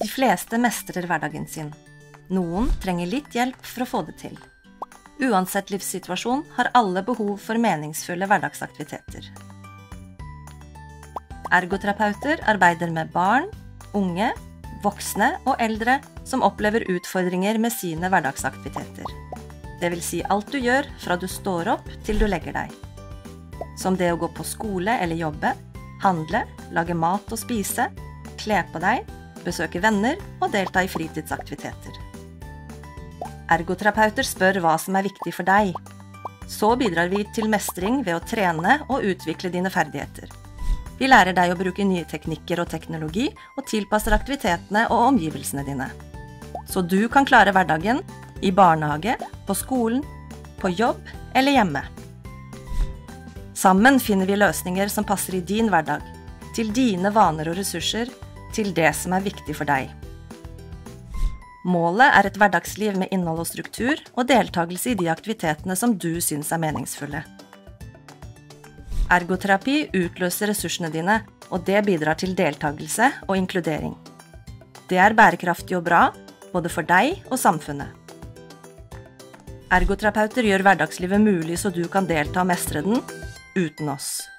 De fleste mestrer hverdagen sin. Noen trenger litt hjelp for å få det til. Uansett livssituasjon har alle behov for meningsfulle hverdagsaktiviteter. Ergoterapeuter arbeider med barn, unge, voksne og eldre som opplever utfordringer med sine hverdagsaktiviteter. Det vil si alt du gjør fra du står opp til du legger deg. Som det å gå på skole eller jobbe, handle, lage mat og spise, kle på deg, besøke venner og delta i fritidsaktiviteter. Ergoterapeuter spør hva som er viktig for deg. Så bidrar vi til mestring ved å trene og utvikle dine ferdigheter. Vi lærer deg å bruke nye teknikker og teknologi og tilpasser aktivitetene og omgivelsene dine. Så du kan klare hverdagen i barnehage, på skolen, på jobb eller hjemme. Sammen finner vi løsninger som passer i din hverdag, til dine vaner og ressurser, til det som er viktig for deg. Målet er et hverdagsliv med innhold og struktur, og deltagelse i de aktivitetene som du synes er meningsfulle. Ergoterapi utløser ressursene dine, og det bidrar til deltagelse og inkludering. Det er bærekraftig og bra, både for deg og samfunnet. Ergoterapeuter gjør hverdagslivet mulig så du kan delta og mestre den uten oss.